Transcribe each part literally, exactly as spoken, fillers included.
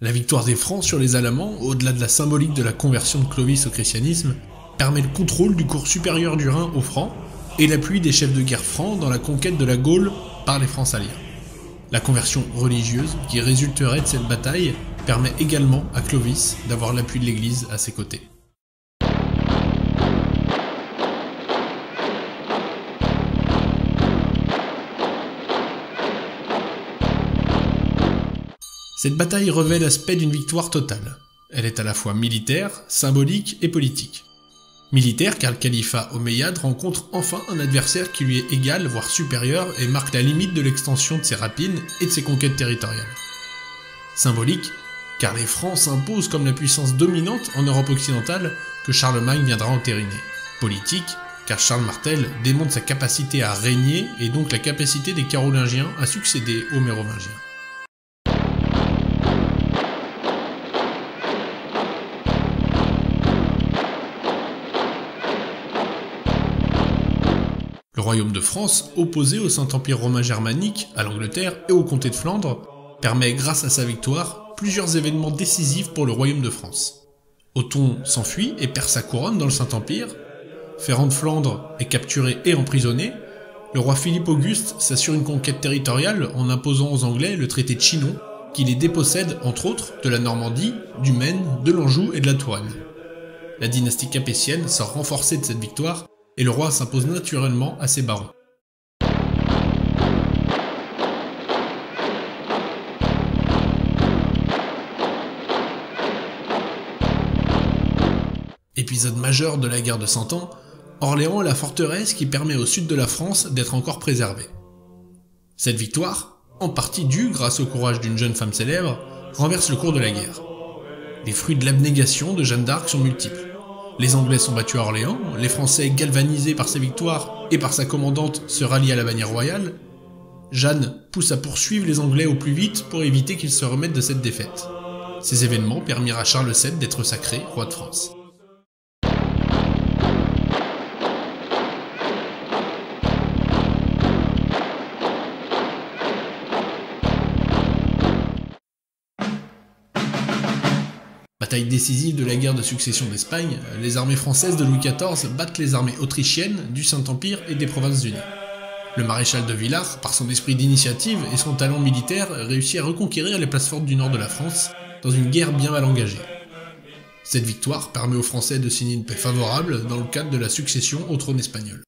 La victoire des Francs sur les Alamans, au-delà de la symbolique de la conversion de Clovis au christianisme, permet le contrôle du cours supérieur du Rhin aux Francs et l'appui des chefs de guerre francs dans la conquête de la Gaule par les Francs-Saliens. La conversion religieuse qui résulterait de cette bataille permet également à Clovis d'avoir l'appui de l'Église à ses côtés. Cette bataille revêt l'aspect d'une victoire totale. Elle est à la fois militaire, symbolique et politique. Militaire car le califat omeyyade rencontre enfin un adversaire qui lui est égal, voire supérieur, et marque la limite de l'extension de ses rapines et de ses conquêtes territoriales. Symbolique car les Francs s'imposent comme la puissance dominante en Europe occidentale que Charlemagne viendra entériner. Politique car Charles Martel démontre sa capacité à régner et donc la capacité des Carolingiens à succéder aux Mérovingiens. Le royaume de France, opposé au Saint-Empire romain germanique, à l'Angleterre et au comté de Flandre, permet grâce à sa victoire plusieurs événements décisifs pour le royaume de France. Othon s'enfuit et perd sa couronne dans le Saint-Empire, Ferrand de Flandre est capturé et emprisonné, le roi Philippe Auguste s'assure une conquête territoriale en imposant aux Anglais le traité de Chinon, qui les dépossède entre autres de la Normandie, du Maine, de l'Anjou et de la Touraine. La dynastie capétienne sort renforcée de cette victoire, et le roi s'impose naturellement à ses barons. Épisode majeur de la guerre de Cent Ans, Orléans est la forteresse qui permet au sud de la France d'être encore préservée. Cette victoire, en partie due grâce au courage d'une jeune femme célèbre, renverse le cours de la guerre. Les fruits de l'abnégation de Jeanne d'Arc sont multiples. Les Anglais sont battus à Orléans, les Français, galvanisés par ses victoires et par sa commandante, se rallient à la bannière royale. Jeanne pousse à poursuivre les Anglais au plus vite pour éviter qu'ils se remettent de cette défaite. Ces événements permirent à Charles sept d'être sacré roi de France. Bataille décisive de la guerre de succession d'Espagne, les armées françaises de Louis quatorze battent les armées autrichiennes, du Saint-Empire et des Provinces-Unies. Le maréchal de Villars, par son esprit d'initiative et son talent militaire, réussit à reconquérir les places fortes du nord de la France, dans une guerre bien mal engagée. Cette victoire permet aux Français de signer une paix favorable dans le cadre de la succession au trône espagnol.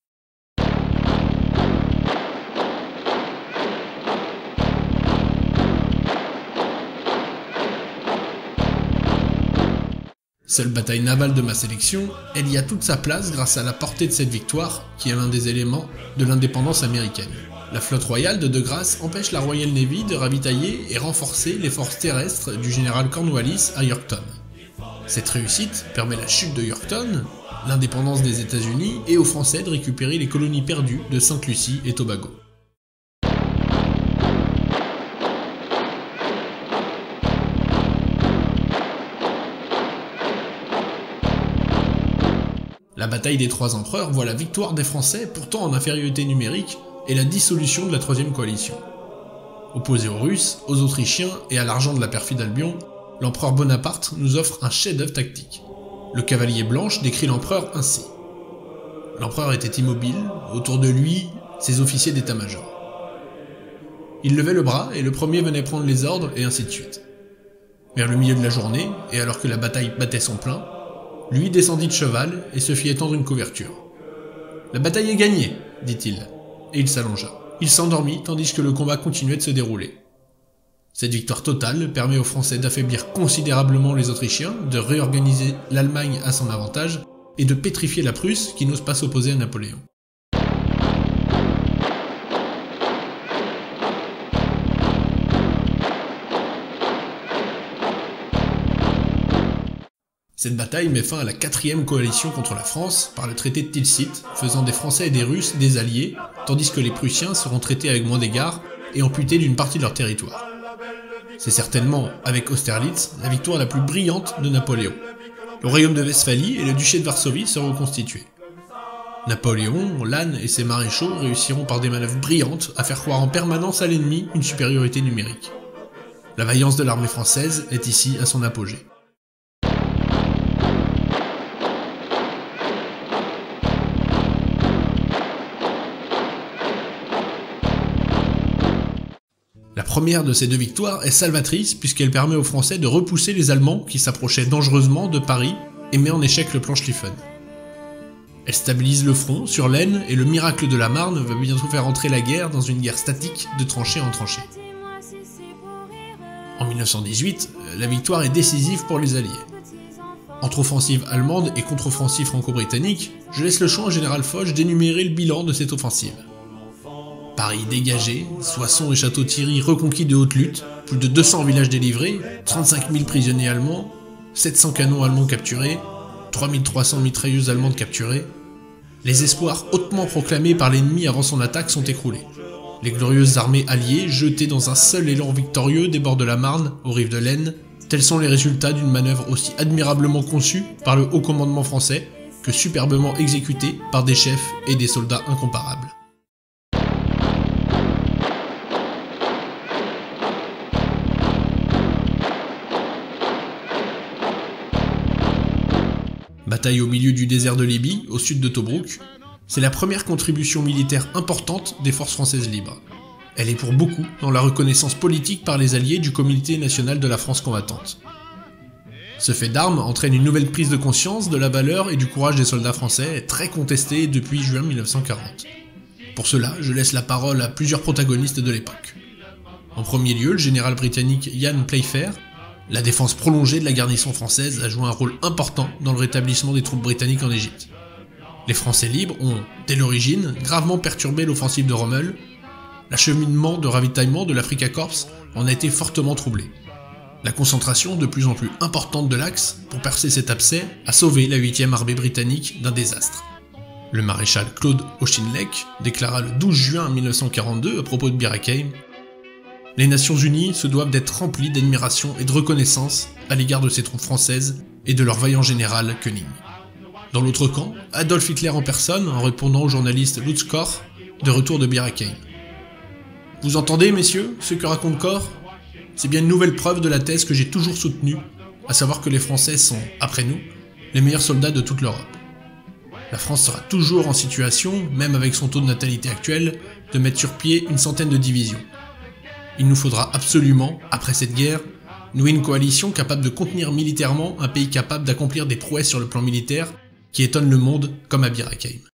Seule bataille navale de ma sélection, elle y a toute sa place grâce à la portée de cette victoire, qui est l'un des éléments de l'indépendance américaine. La flotte royale de De Grasse empêche la Royal Navy de ravitailler et renforcer les forces terrestres du général Cornwallis à Yorktown. Cette réussite permet la chute de Yorktown, l'indépendance des États-Unis et aux Français de récupérer les colonies perdues de Sainte-Lucie et Tobago. La bataille des Trois Empereurs voit la victoire des Français, pourtant en infériorité numérique, et la dissolution de la Troisième Coalition. Opposé aux Russes, aux Autrichiens et à l'argent de la perfide Albion, l'empereur Bonaparte nous offre un chef-d'œuvre tactique. Le Cavalier Blanche décrit l'empereur ainsi. L'empereur était immobile, autour de lui, ses officiers d'état-major. Il levait le bras et le premier venait prendre les ordres et ainsi de suite. Vers le milieu de la journée, et alors que la bataille battait son plein, lui descendit de cheval et se fit étendre une couverture. « La bataille est gagnée, dit-il, et il s'allongea. Il s'endormit tandis que le combat continuait de se dérouler. Cette victoire totale permet aux Français d'affaiblir considérablement les Autrichiens, de réorganiser l'Allemagne à son avantage et de pétrifier la Prusse qui n'ose pas s'opposer à Napoléon. Cette bataille met fin à la quatrième coalition contre la France par le traité de Tilsit, faisant des Français et des Russes des alliés, tandis que les Prussiens seront traités avec moins d'égards et amputés d'une partie de leur territoire. C'est certainement, avec Austerlitz, la victoire la plus brillante de Napoléon. Le royaume de Westphalie et le duché de Varsovie seront constitués. Napoléon, Lannes et ses maréchaux réussiront par des manœuvres brillantes à faire croire en permanence à l'ennemi une supériorité numérique. La vaillance de l'armée française est ici à son apogée. La première de ces deux victoires est salvatrice puisqu'elle permet aux Français de repousser les Allemands qui s'approchaient dangereusement de Paris et met en échec le plan Schlieffen. Elle stabilise le front sur l'Aisne et le miracle de la Marne va bientôt faire entrer la guerre dans une guerre statique de tranchée en tranchée. En mille neuf cent dix-huit, la victoire est décisive pour les Alliés. Entre offensive allemande et contre-offensive franco-britannique, je laisse le choix au général Foch d'énumérer le bilan de cette offensive. Paris dégagé, Soissons et Château-Thierry reconquis de haute lutte, plus de deux cents villages délivrés, trente-cinq mille prisonniers allemands, sept cents canons allemands capturés, trois mille trois cents mitrailleuses allemandes capturées. Les espoirs hautement proclamés par l'ennemi avant son attaque sont écroulés. Les glorieuses armées alliées jetées dans un seul élan victorieux des bords de la Marne, aux rives de l'Aisne, tels sont les résultats d'une manœuvre aussi admirablement conçue par le haut commandement français que superbement exécutée par des chefs et des soldats incomparables. Bataille au milieu du désert de Libye, au sud de Tobrouk, c'est la première contribution militaire importante des forces françaises libres. Elle est pour beaucoup dans la reconnaissance politique par les alliés du Comité national de la France combattante. Ce fait d'armes entraîne une nouvelle prise de conscience de la valeur et du courage des soldats français, très contestée depuis juin mille neuf cent quarante. Pour cela, je laisse la parole à plusieurs protagonistes de l'époque. En premier lieu, le général britannique Ian Playfair. La défense prolongée de la garnison française a joué un rôle important dans le rétablissement des troupes britanniques en Égypte. Les Français libres ont, dès l'origine, gravement perturbé l'offensive de Rommel. L'acheminement de ravitaillement de l'Africa Corps en a été fortement troublé. La concentration de plus en plus importante de l'Axe pour percer cet abcès a sauvé la huitième armée britannique d'un désastre. Le maréchal Claude Auchinleck déclara le douze juin mille neuf cent quarante-deux à propos de Bir Hakeim: les Nations Unies se doivent d'être remplies d'admiration et de reconnaissance à l'égard de ces troupes françaises et de leur vaillant général Koenig. Dans l'autre camp, Adolf Hitler en personne en répondant au journaliste Lutz Koch de retour de Bir Hakeim. Vous entendez, messieurs, ce que raconte Koch? C'est bien une nouvelle preuve de la thèse que j'ai toujours soutenue, à savoir que les Français sont, après nous, les meilleurs soldats de toute l'Europe. La France sera toujours en situation, même avec son taux de natalité actuel, de mettre sur pied une centaine de divisions. Il nous faudra absolument, après cette guerre, nouer une coalition capable de contenir militairement un pays capable d'accomplir des prouesses sur le plan militaire qui étonnent le monde comme à Bir Hakeim.